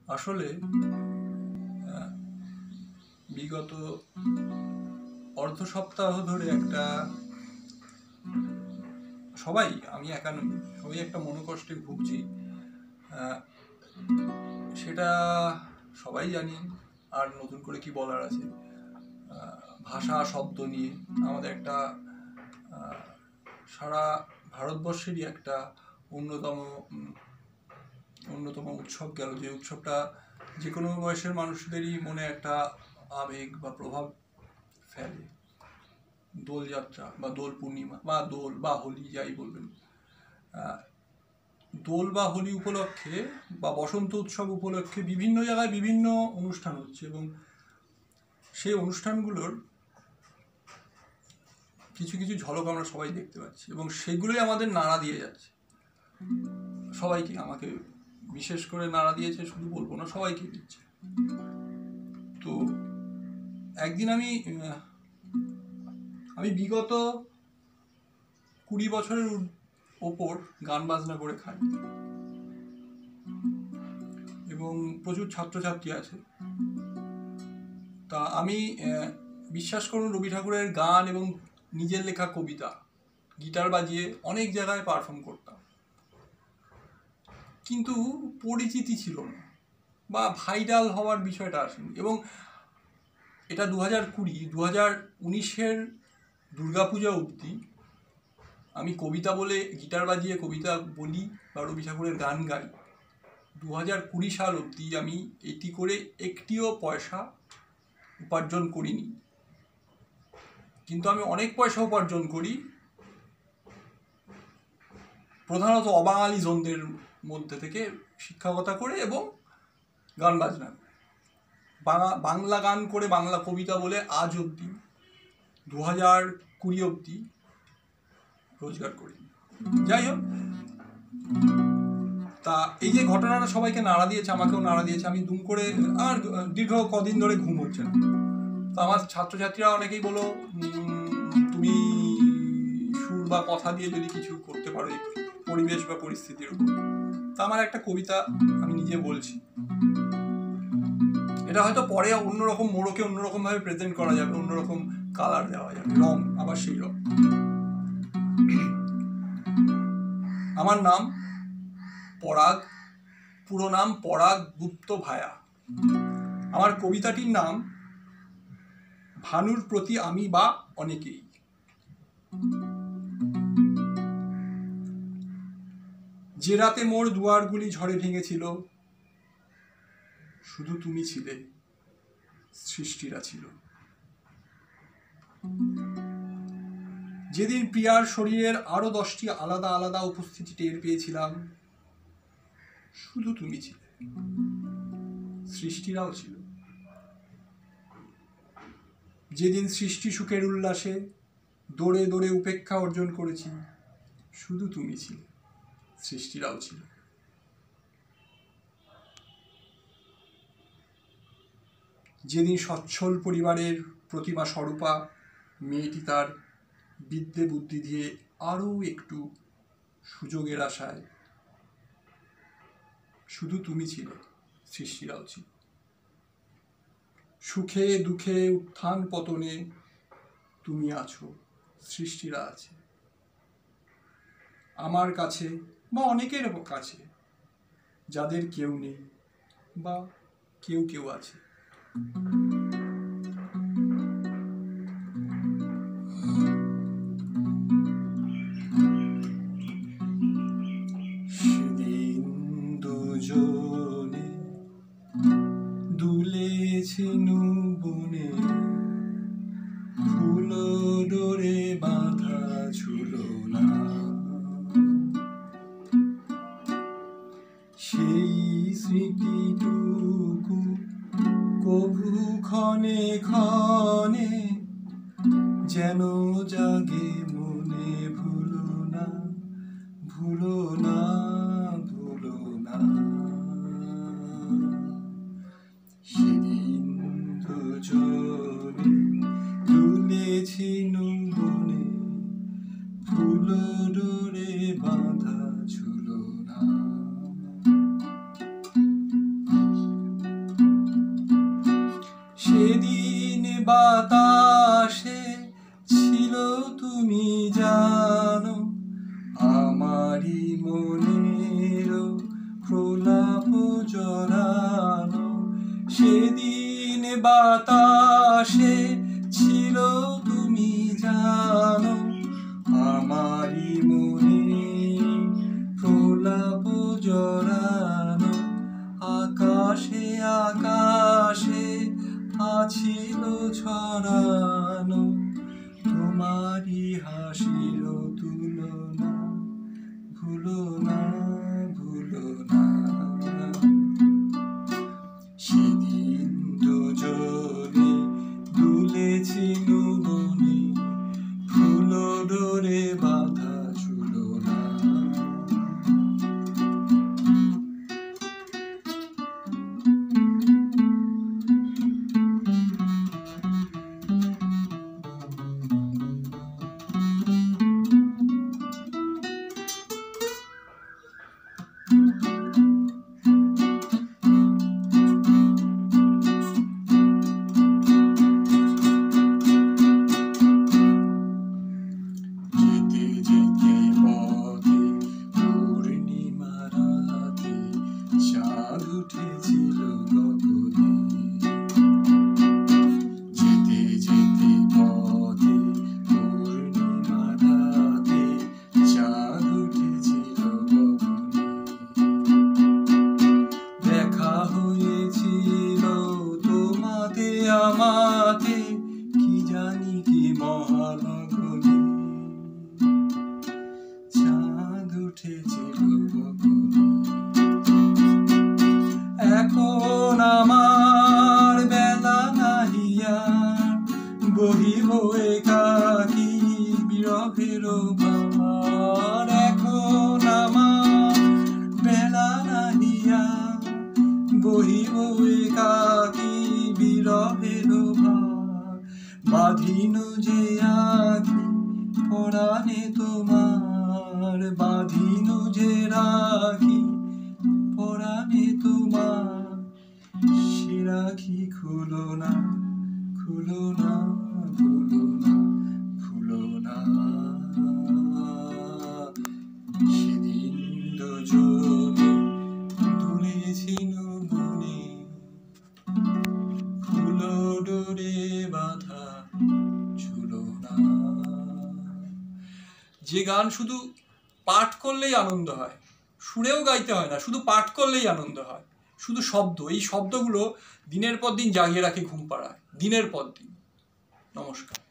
আসলে বিগত অর্ধ সপ্তাহ ধরে একটা সবাই, আমি একা নই, সবাই একটা মনোকষ্টে ভুগছি। সেটা সবাই জানি, আর নতুন করে কি বলার আছে। ভাষা শব্দ নিয়ে আমাদের একটা সারা ভারতবর্ষেরই একটা অন্যতম উৎসব গেল, যে উৎসবটা যে কোনো বয়সের মানুষদেরই মনে একটা আবেগ বা প্রভাব ফেলে। দোলযাত্রা বা দোল পূর্ণিমা বা দোল বা হোলি, যাই বলবেন। দোল বা হোলি উপলক্ষে বা বসন্ত উৎসব উপলক্ষে বিভিন্ন জায়গায় বিভিন্ন অনুষ্ঠান হচ্ছে, এবং সেই অনুষ্ঠানগুলোর কিছু কিছু ঝলক আমরা সবাই দেখতে পাচ্ছি, এবং সেগুলোই আমাদের নাড়া দিয়ে যাচ্ছে সবাইকে। আমাকে বিশেষ করে নাড়া দিয়েছে শুধু বলবো না, সবাইকে দিচ্ছে। তো একদিন আমি বিগত 20 বছরের ওপর গান বাজনা করে খাই, এবং প্রচুর ছাত্রছাত্রী আছে। তা আমি বিশ্বাস করুন, রবি ঠাকুরের গান এবং নিজের লেখা কবিতা গিটার বাজিয়ে অনেক জায়গায় পারফর্ম করতাম, কিন্তু পরিচিতি ছিল না বা ভাইরাল হওয়ার বিষয়টা আসেনি। এবং এটা 2019-এর দুর্গাপূজা অবধি আমি কবিতা বলে, গিটার বাজিয়ে কবিতা বলি বা রবি ঠাকুরের গান গাই। 2020 সাল অবধি আমি এটি করে একটিও পয়সা উপার্জন করিনি, কিন্তু আমি অনেক পয়সা উপার্জন করি প্রধানত অবাঙালি জনদের মধ্যে থেকে শিক্ষকতা করে এবং গান বাজনা করে, বাংলা গান করে, বাংলা কবিতা বলে আজ অবধি 2020 অবধি রোজগার করি। যাই হোক, তা এই যে ঘটনাটা সবাইকে নাড়া দিয়েছে, আমাকেও নাড়া দিয়েছে। আমি দুম করে আর দীর্ঘ কদিন ধরে ঘুম হচ্ছে না। তো আমার ছাত্রছাত্রীরা অনেকেই বলো, তুমি সুর বা কথা দিয়ে যদি কিছু করতে পারো পরিবেশ বা পরিস্থিতির উপর। তা আমার একটা কবিতা আমি নিজে বলছি, এটা হয়তো পরে অন্যরকম মোড়কে অন্যরকম ভাবে প্রেজেন্ট করা যাবে, অন্যরকম কালার দেওয়া যাবে, রং আবার সেই রং। আমার নাম পরাগ, পুরো নাম পরাগ গুপ্ত ভায়া। আমার কবিতাটির নাম ভানুর প্রতি আমি বা অনেকেই। যে রাতে মোর দুয়ারগুলি ঝড়ে ভেঙেছিল, শুধু তুমি ছিলে, সৃষ্টিরা ছিল। যেদিন প্রিয়ার শরীরের আরো 10টি আলাদা আলাদা উপস্থিতি টের পেয়েছিলাম, শুধু তুমি ছিলে, সৃষ্টিরাও ছিল। যেদিন সৃষ্টি সুখের উল্লাসে দৌড়ে দৌড়ে উপেক্ষা অর্জন করেছি, শুধু তুমি ছিলে, সৃষ্টিরাও ছিল। যেদিন সচ্ছল পরিবারের প্রতিমা স্বরূপা মেয়েটি তার বিদ্যে বুদ্ধি দিয়ে আরো একটু সুযোগের আশায়, শুধু তুমি ছিলে, সৃষ্টিরাও ছিল। সুখে দুঃখে উত্থান পতনে তুমি আছো, সৃষ্টিরা আছে। আমার কাছে বা অনেকের কাছে, যাদের কেউ নেই বা কেউ কেউ আছে। সেদিন দুজনে দুলেছি বনে, ফুল ডোরে বাঁধা ঝুলনা, সেই স্মৃতিটুকু কভু ক্ষণে ক্ষণে যেন জাগে মনে। ভুলো না, ভুলো না, ভুলো না। সেদিন দুজনে তুলেছি বনে, ফুল ডোরে বাঁধা ঝুলনা। বাতাসে ছিল তুমি জানো, আমারই মনের প্রলাপ জড়ানো। সেদিন বাতাসে ছিল তুমি জানো, আমারই মনে প্রলাপ জড়ানো। আকাশে আকাশে আছিল ছড়ানো, তোমারই হাসির তুলনা। ভুলো না, ভুলো না। সেদিন দুজনে দুলেছি বনে, ফুলো ডোরে বাঁধা ঝুলনা। উঠেছিল গগনে, যেতে যেতে পথে পূর্ণিমা রাতে চাঁদ উঠেছিল গগনে। দেখা হয়েছিল তোমাতে আমাতে, কি জানি কি মহালগনে, চাঁদ উঠেছিল গগনে। এখন আমার বেলা নাহিয়া, বহিব একাকী বিরহের ভার। এখন আমার বেলা নাহিয়া, বহিব একাকী বিরহের ভার। বাঁধিন যে আঁখি পরাণে তোমার, বাঁধিন যে রাখি পরাণে তোমার। সে রাখি খুলো না, খুলো না, খুলো না, খুলো না। সেদিন দুজনে দুলেছি বনে, ফুলো ডোরে বাঁধা ঝুলনা। যে গান শুধু পাঠ করলেই আনন্দ হয়, সুরেও গাইতে হয় না, শুধু পাঠ করলেই আনন্দ হয়। শুধু শব্দ, এই শব্দগুলো দিনের পর দিন জাগিয়ে রাখে, ঘুম পাড়ায় দিনের পর দিন। নমস্কার।